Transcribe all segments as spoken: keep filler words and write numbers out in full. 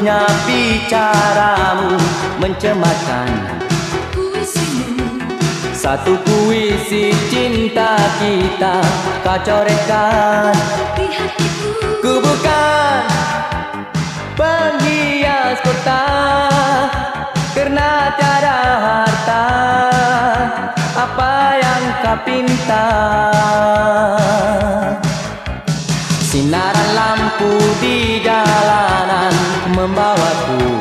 Buruknya bicaramu mencemarkan satu puisi cinta kita kau coretkan di hatiku. Ku bukan penghias kota karena tiada harta apa yang kau pinta. Sinaran lampu di jalanan membawaku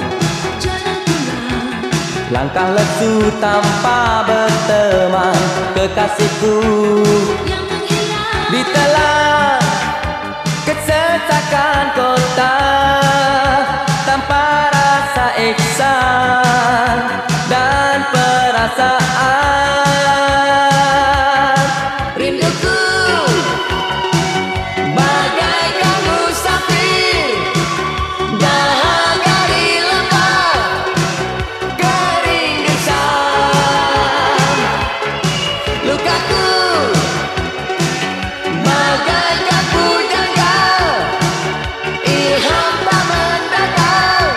langkah lesu tanpa berteman, kekasihku yang menghilang ditelan kesesakan kota tanpa rasa ihsan dan perasaan. Rinduku bagaikan musafir dahaga di lembah kering gersang. Lukaku bagaikan pujangga ilham tak mendatang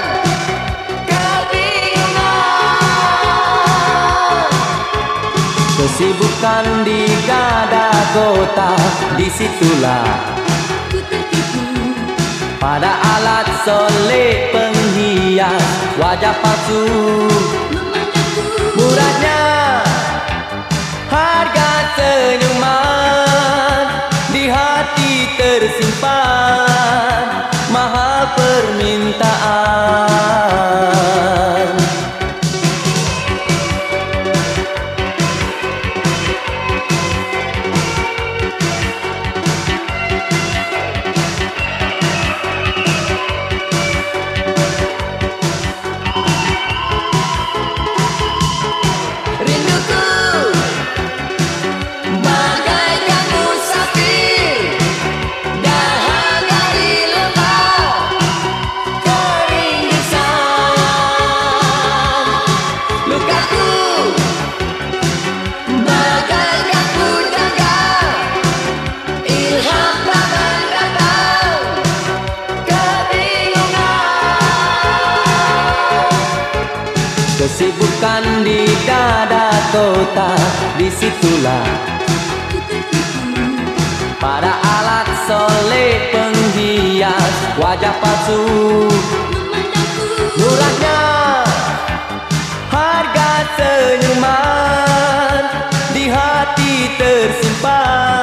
kebingungan. Kesibukan di dada kota, disitulah ku tertipu pada alat solek penghias wajah palsu memandangku. Murahnya harga senyuman di hati tersimpan mahal permintaan. Kesibukan di dada kota, disitulah ku tertipu pada alat solek penghias wajah palsu memandangku. Murahnya harga senyuman di hati tersimpan